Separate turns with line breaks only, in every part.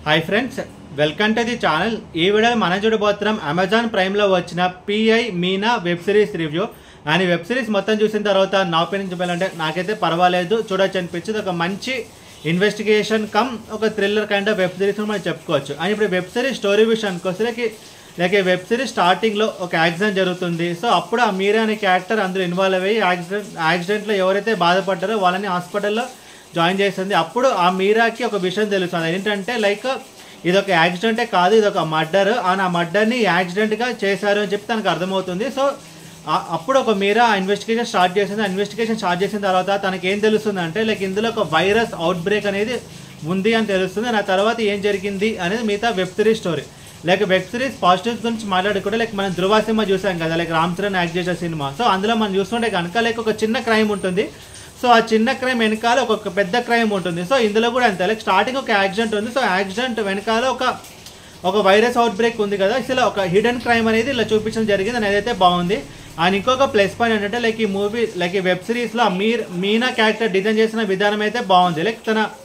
Hi friends, welcome to the channel. ఈ video మనం చూడబోతున్నాం అమెజాన్ ప్రైమ్లో వచ్చిన PI Meena web series review. And web series మొత్తం చూసిన తర్వాత నా ఒపీనియన్ చెప్పాలంటే నాకైతే పర్వాలేదు, చూడొచ్చు అనిపించింది. ఒక మంచి ఇన్వెస్టిగేషన్ కమ్ ఒక thriller kind of web series మనం చెప్పుకోవచ్చు. అండ్ ఇప్పుడు వెబ్ సిరీస్ స్టోరీ విషయానికి వస్తే లైక్ వెబ్ సిరీస్ స్టార్టింగ్లో ఒక యాక్సిడెంట్ జరుగుతుంది. సో అప్పుడు ఆ మీరా అనే క్యారెక్టర్ అందులో ఇన్వాల్వ్ అయ్యి యాక్సిడెంట్లో ఎవరైతే బాధపడ్డారో వాళ్ళని హాస్పిటల్లో జాయిన్ చేస్తుంది. అప్పుడు ఆ మీరాకి ఒక విషయం తెలుస్తుంది. ఏంటంటే లైక్ ఇదొక యాక్సిడెంటే కాదు, ఇదొక మర్డర్. ఆ మర్డర్ని యాక్సిడెంట్గా చేశారు అని చెప్పి తనకు అర్థమవుతుంది. సో అప్పుడు ఒక మీరా ఇన్వెస్టిగేషన్ స్టార్ట్ చేసింది. ఇన్వెస్టిగేషన్ స్టార్ట్ చేసిన తర్వాత తనకి ఏం తెలుస్తుంది అంటే లైక్ ఇందులో ఒక వైరస్ అవుట్ బ్రేక్ అనేది ఉంది అని తెలుస్తుంది. ఆ తర్వాత ఏం జరిగింది అనేది మిగతా web series story. Like web series positives గురించి మాట్లాడుకుంటే లైక్ మనం ధృవ సినిమా చూసాం కదా, లైక్ రామ్ చరణ్ యాక్ట్ చేసే సినిమా. సో అందులో మనం చూస్తుంటే కనుక లైక్ ఒక చిన్న క్రైమ్ ఉంటుంది. సో ఆ చిన్న క్రైమ్ వెనకాల ఒక పెద్ద క్రైమ్ ఉంటుంది. సో ఇందులో కూడా అంతే, లైక్ స్టార్టింగ్ ఒక యాక్సిడెంట్ ఉంది. సో యాక్సిడెంట్ వెనకాల ఒక వైరస్ అవుట్ బ్రేక్ ఉంది కదా. అసలు ఒక హిడెన్ క్రైమ్ అనేది ఇలా చూపించడం జరిగింది. అని ఏదైతే బాగుంది. అండ్ ఇంకొక ప్లస్ పాయింట్ ఏంటంటే లైక్ ఈ మూవీ లైక్ ఈ వెబ్ సిరీస్లో మీనా క్యారెక్టర్ డిజైన్ చేసిన విధానం అయితే బాగుంది. లైక్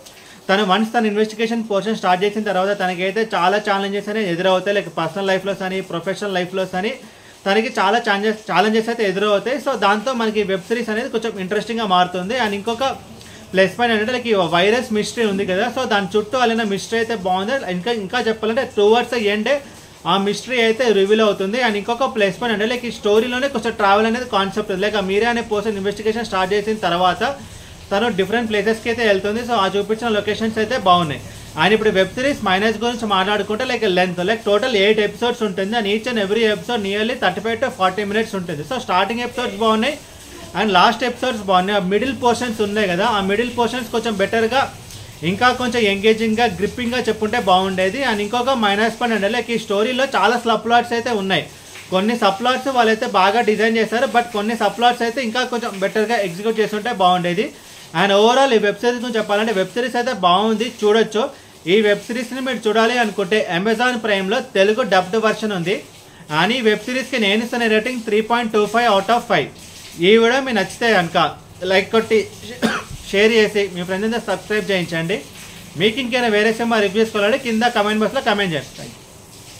తను వన్స్ తన ఇన్వెస్టిగేషన్ పోర్షన్ స్టార్ట్ చేసిన తర్వాత తనకైతే చాలా ఛాలెంజెస్ అనేవి ఎదురవుతాయి. లైక్ పర్సనల్ లైఫ్లో కానీ ప్రొఫెషనల్ లైఫ్లో కానీ తనకి చాలా ఛాలెంజెస్ అయితే ఎదురవుతాయి. సో దాంతో మనకి వెబ్ సిరీస్ అనేది కొంచెం ఇంట్రెస్టింగ్గా మారుతుంది. అండ్ ఇంకొక ప్లస్ పాయింట్ ఏంటంటే లైక్ ఈ వైరస్ మిస్టరీ ఉంది కదా. సో దాని చుట్టూ అలిన మిస్టరీ అయితే బాగుంది. ఇంకా చెప్పాలంటే టువర్డ్స్ ఎండే ఆ మిస్టరీ అయితే రివీల్ అవుతుంది. అండ్ ఇంకొక ప్లస్ పాయింట్ అంటే లైక్ ఈ స్టోరీలోనే కొంచెం ట్రావెల్ అనేది కాన్సెప్ట్ ఉంది. లైక్ ఆ మీరే అనే పర్సన్ ఇన్వెస్టిగేషన్ స్టార్ట్ చేసిన తర్వాత తను డిఫరెంట్ ప్లేసెస్కి అయితే వెళ్తుంది. సో ఆ చూపించిన లొకేషన్స్ అయితే బాగున్నాయి. అండ్ ఇప్పుడు వెబ్ సిరీస్ మైనస్ గురించి మాట్లాడుకుంటే like length like total 8 episodes ఉంటుంది. And each and every episode nearly 35 to 40 minutes ఉంటుంది. సో స్టార్టింగ్ ఎపిసోడ్స్ బాగున్నాయి అండ్ లాస్ట్ ఎపిసోడ్స్ బాగున్నాయి. ఆ మిడిల్ పోర్షన్స్ ఉన్నాయి కదా, ఆ మిడిల్ పోర్షన్స్ కొంచెం బెటర్గా ఇంకా కొంచెం ఎంగేజింగ్గా గ్రిప్పింగ్గా చెప్పుంటే బాగుండేది. అండ్ ఇంకొక మైనస్ పాయింట్ అంటే లైక్ ఈ స్టోరీలో చాలా సబ్ ప్లాట్స్ అయితే ఉన్నాయి. కొన్ని సబ్ ప్లాట్స్ వాళ్ళైతే బాగా డిజైన్ చేశారు, బట్ కొన్ని సబ్ ప్లాట్స్ అయితే ఇంకా కొంచెం బెటర్గా ఎగ్జిక్యూట్ చేస్తుంటే బాగుండేది. అండ్ ఓవరాల్ ఈ వెబ్ సిరీస్ గురించి చెప్పాలంటే వెబ్ సిరీస్ అయితే బాగుంది, చూడొచ్చు. ఈ వెబ్ సిరీస్ని మీరు చూడాలి అనుకుంటే అమెజాన్ ప్రైమ్లో తెలుగు డబ్డ్ వర్షన్ ఉంది. అని ఈ వెబ్ సిరీస్కి నేను ఇస్తున్న రేటింగ్ 3.25 out of 5. ఈ వీడియో మీకు నచ్చితే కనుక లైక్ కొట్టి షేర్ చేసి మీ ఫ్రెండ్స్ సబ్స్క్రైబ్ చేయించండి. మీకు ఇంకైనా వేరే సినిమా రివ్యూస్ కావాలంటే కింద కమెంట్ బాక్స్లో కమెంట్ చేయండి.